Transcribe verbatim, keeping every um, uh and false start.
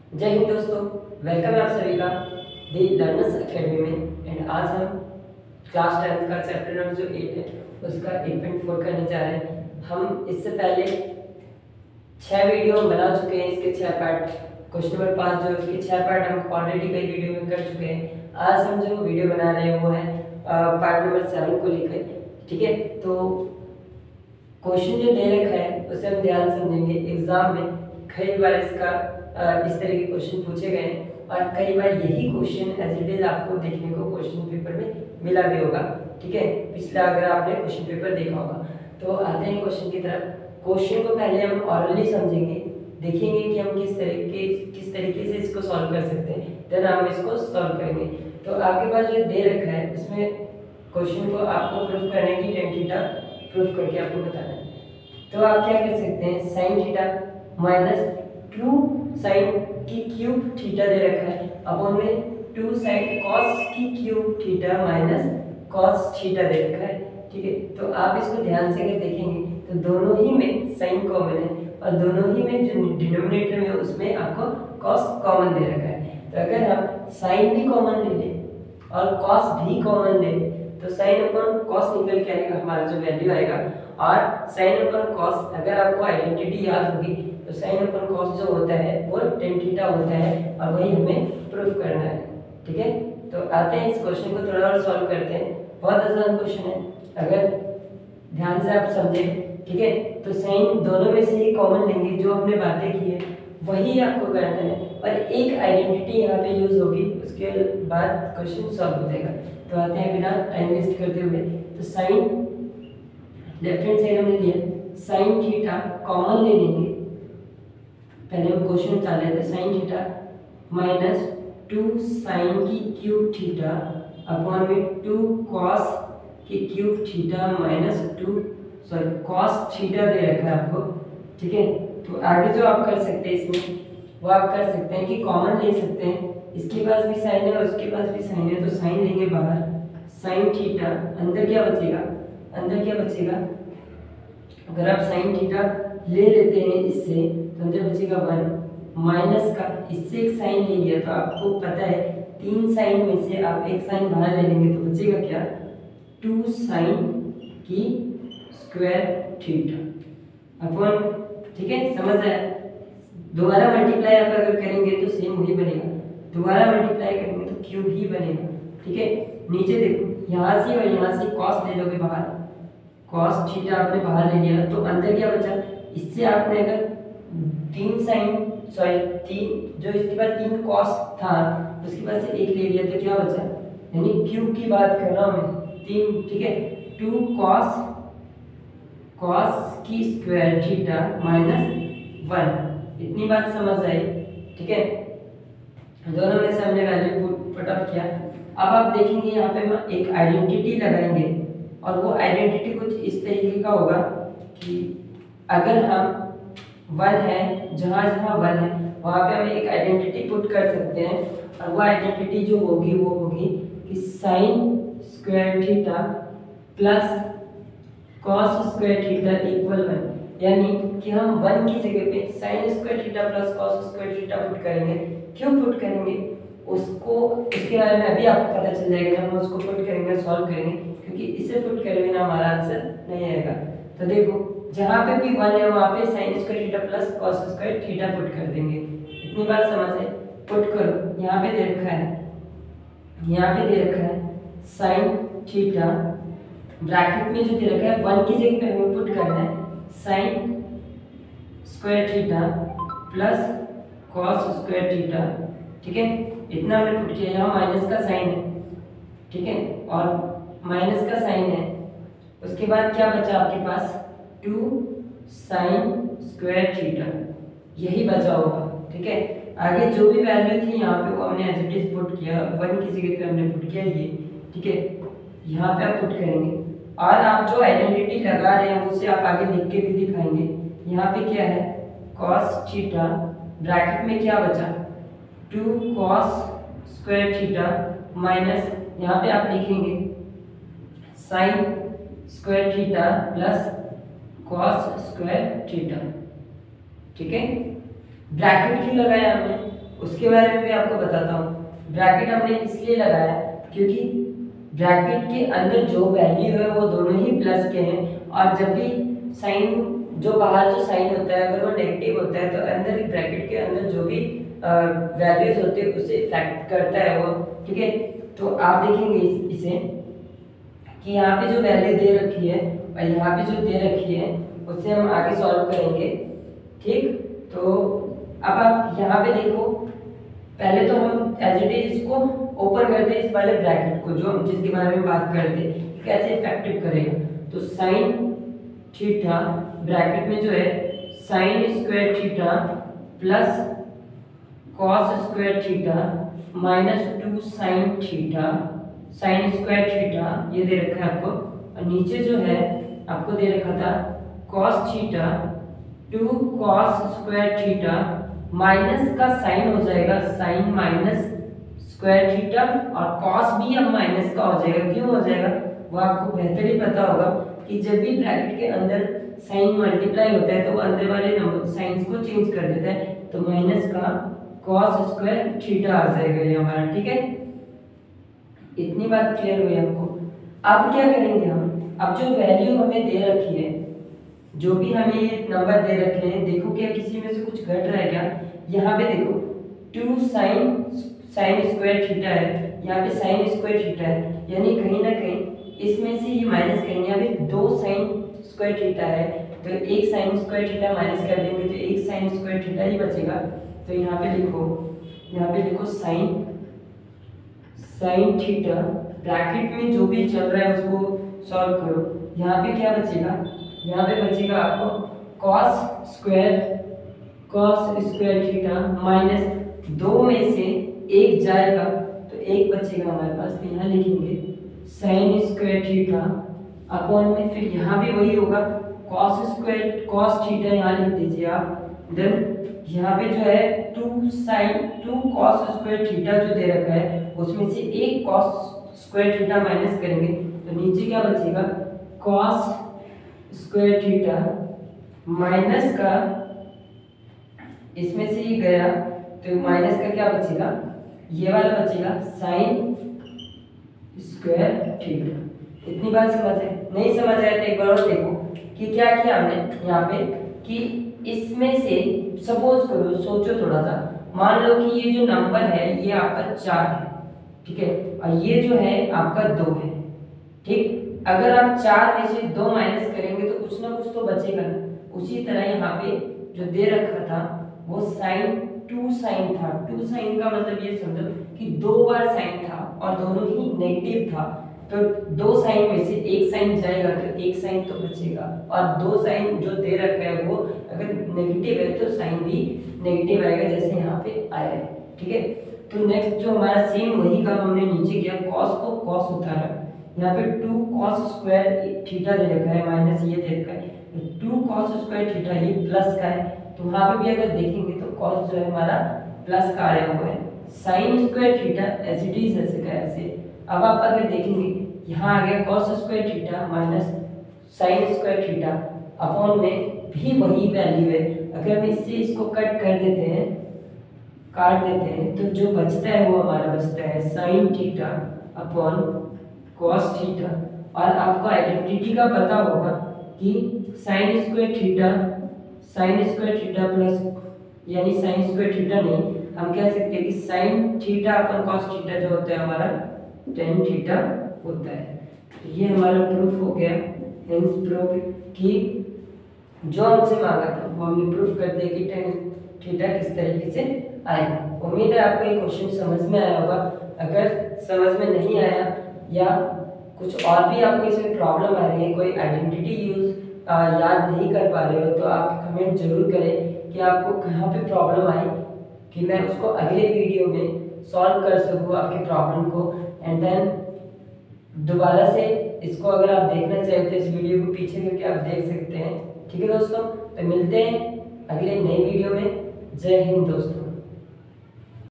जय हिंद दोस्तों, वेलकम है आप सभी का दी लर्नर्स एकेडमी में। एंड आज हम क्लास टेंथ का चैप्टर नंबर जो एट है उसका एट पॉइंट फोर करने जा रहे हैं। हम इससे पहले छह वीडियो बना चुके हैं, इसके छह पार्ट। क्वेश्चन नंबर पाँच जो इसके छह पार्ट हम ऑलरेडी कई वीडियो में कर चुके हैं। आज हम जो वीडियो बना रहे हैं वो है पार्ट नंबर सेवन को लेकर। ठीक है, तो क्वेश्चन जो दे रखा है उसे हम ध्यान समझेंगे। एग्जाम में कई बार इसका इस तरह के क्वेश्चन पूछे गए हैं और कई बार यही क्वेश्चन एज इट इज आपको देखने को क्वेश्चन पेपर में मिला भी होगा। ठीक है, पिछला अगर आपने क्वेश्चन पेपर देखा होगा। तो आते हैं क्वेश्चन की तरफ। क्वेश्चन को पहले हम ऑरली समझेंगे, देखेंगे कि हम किस तरीके किस तरीके से इसको सॉल्व कर सकते हैं, देन हम इसको सॉल्व करेंगे। तो आपके पास जो दे रखा है उसमें क्वेश्चन को आपको प्रूफ करने की टेन थीटा प्रूफ करके आपको बताना है। तो आप क्या कर सकते हैं, sine theta minus two sine की क्यूब थीटा दे रखा है अपॉन में टू साइन कॉस की cube theta minus cos theta दे रखा है। ठीक है, तो आप इसको ध्यान से अगर देखेंगे तो दोनों ही में साइन कॉमन है और दोनों ही में जो डिनोमिनेटर में है उसमें आपको कॉस कॉमन दे रखा है। तो अगर हम साइन भी कॉमन ले लें और कॉस भी कॉमन ले लें तो साइन अपॉन कॉस निकल के आएगा, हमारा जो वैल्यू आएगा। और साइन अपॉन कॉस अगर आपको आइडेंटिटी याद होगी तो साइन अपॉन कॉस जो होता है वो टेन थीटा होता है और वही हमें प्रूफ करना है। ठीक है, तो आते हैं इस क्वेश्चन को थोड़ा और सॉल्व करते हैं। बहुत आसान क्वेश्चन है अगर ध्यान से आप समझें। ठीक है, तो साइन दोनों में से ही कॉमन लेंगे, जो हमने बातें की है वही आपको करना है और एक आइडेंटिटी यहाँ पे यूज होगी, उसके बाद क्वेश्चन सॉल्व हो जाएगा। तो आते हैं बिना टाइम वेस्ट करते हुए। तो साइन लेफ्ट हैंड साइड हमने लिया, साइन थीटा कॉमन ले लेंगे। पहले हम क्वेश्चन निकाल लेते हैं, sine theta minus two sine की क्यूब थीटा अपॉन में टू कॉस की cube theta minus two sorry cos theta दे रखा है आपको। ठीक है, तो आगे जो आप कर सकते हैं इसमें वो आप कर सकते हैं कि कॉमन ले सकते हैं। इसके पास भी साइन है और उसके पास भी साइन है, तो साइन लेंगे बाहर, साइन थीटा अंदर क्या बचेगा, अंदर क्या बचेगा, अगर आप साइन थीटा ले लेते हैं इससे तो अंदर बचेगा वन माइनस का, इससे एक साइन ले लिया तो आपको पता है तीन साइन में से आप एक साइन बाहर ले लेंगे तो बचेगा क्या, टू साइन की स्क्वायर थीटा अपॉन। ठीक है, समझ आया। दोबारा मल्टीप्लाई आप अगर करेंगे तो सेम वही बनेगा, दोबारा मल्टीप्लाई करेंगे तो क्यूब ही बनेगा। ठीक है, नीचे देखो यहाँ से और यहाँ से कॉस ले लोगे बाहर, कॉस थीटा आपने बाहर ले लिया तो अंदर क्या बचा, इससे आपने अगर तीन साइन सॉरी तीन जो इसके बाद तीन कॉस था उसके बाद से एक ले लिया तो क्या बचा, यानी क्यूब की बात कर रहा हूँ मैं, तीन। ठीक है, टू कॉस कॉस की स्क्वायर थीटा माइनस वन, इतनी बात समझ आई। ठीक है, दोनों में से हमने वैल्यू पुट अप किया। अब आप देखेंगे यहाँ पे हम एक आइडेंटिटी लगाएंगे और वो आइडेंटिटी कुछ इस तरीके का होगा कि अगर हम वन है, जहाँ जहाँ वन है वहाँ पे हम एक आइडेंटिटी पुट कर सकते हैं और वो आइडेंटिटी जो होगी वो होगी कि sine square theta plus cos square theta equal one, यानी कि हम वन की जगह पे sine square theta plus cos square theta put करेंगे। क्यों पुट करेंगे उसको उसके बारे में अभी आपको पता चल जाएगा जब हम उसको पुट करेंगे सॉल्व करेंगे, क्योंकि इसे पुट करेंगे ना हमारा आंसर नहीं आएगा। तो देखो जहाँ पे भी वन है वहाँ पे sine square theta plus cos square theta put कर देंगे, इतनी बात समझ है। पुट करो, यहाँ पे दे रखा है, यहाँ पे दे रखा है साइन थीटा, ब्रैकेट में जो दे रखा है वन की जगह पे हमें पुट करना है sine square theta plus cos square theta. ठीक है, इतना हमने पुट किया, यहाँ माइनस का साइन है। ठीक है, और माइनस का साइन है, उसके बाद क्या बचा आपके पास, टू साइन स्क्वायर थीटा, यही बचा होगा। ठीक है, आगे जो भी वैल्यू थी यहाँ पे वो हमने एज इट इज पुट किया, वन की जगह पे हमने पुट किया ये। ठीक है, यहाँ पे आप पुट करेंगे और आप जो आइडेंटिटी लगा रहे हैं उसे आप आगे लिख के भी दिखाएंगे। यहाँ पे क्या है, कॉस थीटा, ब्रैकेट में क्या बचा, two cos square theta minus, यहाँ पे आप लिखेंगे sine square theta plus cos square theta. ठीक है, ब्रैकेट क्यों लगाया हमने, उसके बारे में भी आपको बताता हूँ। ब्रैकेट हमने इसलिए लगाया क्योंकि ब्रैकेट के अंदर जो वैल्यू है वो दोनों ही प्लस के हैं, और जब भी साइन जो बाहर जो साइन होता है अगर वो नेगेटिव होता है तो अंदर ब्रैकेट के अंदर जो भी वैल्यूज होते हैं उसे इफेक्ट करता है वो, ठीक है। तो आप देखेंगे इस, इसे कि यहाँ पे जो वैल्यू दे रखी है और यहाँ पे जो दे रखी है उससे हम आगे सॉल्व करेंगे, ठीक। तो अब आप यहाँ पे देखो, पहले तो हम एज इट इज इसको ओपन करते हैं इस वाले ब्रैकेट को जो हम जिसके बारे में बात करते हैं कैसे इफेक्टिव करेगा। तो साइन थीटा ब्रैकेट में जो है sine square theta plus cos square theta minus two sine theta sine square theta ये दे रखा है आपको, और नीचे जो है आपको दे रखा था cos theta two cos square theta minus का साइन हो जाएगा साइन माइनस स्क्वायर थीटा, और कॉस भी अब माइनस का हो जाएगा। क्यों हो जाएगा वो आपको बेहतर ही पता होगा कि जब भी ब्रैकेट के अंदर साइन मल्टीप्लाई होता है तो वो अंदर वाले नंबर साइंस को चेंज कर देता है, तो माइनस का कॉस स्क्वायर थीटा आ जाएगा ये हमारा, ठीक है। इतनी बात क्लियर हुई आपको। अब क्या करेंगे हम, अब जो वैल्यू हमें दे रखी है, जो भी हमें ये नंबर दे रखे हैं, देखो क्या किसी में से कुछ घट रहा है क्या। यहाँ पे देखो two sine sine square theta है, यहाँ पे साइन स्क्वायर थीटा है, यानी कहीं ना कहीं इसमें से ये माइनस करेंगे। यहाँ पे दो साइन स्क्वायर थीटा है तो एक साइन स्क्वायर थीटा माइनस कर देंगे तो एक साइन स्क्वायर थीटा ही बचेगा। तो यहाँ पे लिखो, यहाँ पे लिखो साइन साइन थीटा ब्रैकेट में जो भी चल रहा है उसको सॉल्व करो। यहाँ पे क्या बचेगा, यहाँ पे बचेगा आपको cos square cos square theta minus दो में से एक जाएगा तो एक बचेगा हमारे पास। तो यहाँ लिखेंगे साइन स्क्वायर थीटा अपॉन में, फिर यहाँ भी वही होगा कॉस स्क्वायर कॉस थीटा यहाँ लिख दीजिए आप। देन यहाँ पे जो है two sine two cos square theta जो दे रखा है उसमें से एक कॉस स्क्वायर थीटा माइनस करेंगे तो नीचे क्या बचेगा कॉस स्क्वायर थीटा माइनस का, इसमें से ये गया तो माइनस का क्या बचेगा, ये वाला बचेगा साइन स्क्वायर थीटा। इतनी बात समझ है? नहीं समझ आया तो एक बार और देखो कि क्या किया हमने यहाँ पे कि इसमें से सपोज करो, सोचो थोड़ा सा, मान लो कि ये जो नंबर है ये आपका चार है, ठीक है, और ये जो है आपका दो है, ठीक। अगर आप चार में से दो माइनस करेंगे तो कुछ ना कुछ तो बचेगा ना। उसी तरह यहाँ पे जो दे रखा था वो साइन टू साइन था। टू साइन का मतलब ये समझो कि दो बार साइन था और दोनों ही नेगेटिव था, तो दो साइन में से एक साइन जाएगा तो एक साइन तो बचेगा, और दो साइन जो दे रखा है वो अगर नेगेटिव है तो साइन भी नेगेटिव आएगा जैसे यहाँ पे आया है, ठीक है। तो नेक्स्ट जो हमारा सेम वही काम हमने नीचे किया, कॉस को कॉस उतारा, यहाँ पे टू कॉस स्क्वायर थीटा दे रखा है माइनस ये दे रखा है, टू कॉस स्क्वायर थीटा ये प्लस का है, तो वहाँ पे भी अगर देखेंगे तो कॉस जो है हमारा प्लस का आया हुआ है। Sine square theta as it is ऐसे का ऐसे। अब आप अगर देखेंगे यहाँ आ गया cos square theta minus sine square theta upon में भी वही वैल्यू है। अगर हम इससे इसको कट कर देते हैं काट देते हैं तो जो बचता है वो हमारा बचता है sine theta upon cos theta. और आपको आइडेंटिटी का पता होगा कि sine square theta sine square theta plus यानी साइन स्क्वायर थीटा नहीं, हम कह सकते हैं कि sine theta upon cos theta जो होता है हमारा टेन थीटा होता है। तो ये हमारा प्रूफ हो गया, हेंस प्रूफ कि जो हमसे मांगा था वो हमने प्रूफ कर दिया कि टेन थीटा किस तरीके से आएगा। उम्मीद है आपको ये क्वेश्चन समझ में आया होगा। अगर समझ में नहीं आया या कुछ और भी आपको इसमें प्रॉब्लम आ रही है, कोई आइडेंटिटी यूज याद नहीं कर पा रहे हो, तो आप कमेंट जरूर करें कि आपको कहाँ पे प्रॉब्लम आई, कि मैं उसको अगले वीडियो में सॉल्व कर सकूँ आपकी प्रॉब्लम को। एंड देन दोबारा से इसको अगर आप देखना चाहें तो इस वीडियो को पीछे करके आप देख सकते हैं। ठीक है दोस्तों, तो मिलते हैं अगले नई वीडियो में। जय हिंद दोस्तों।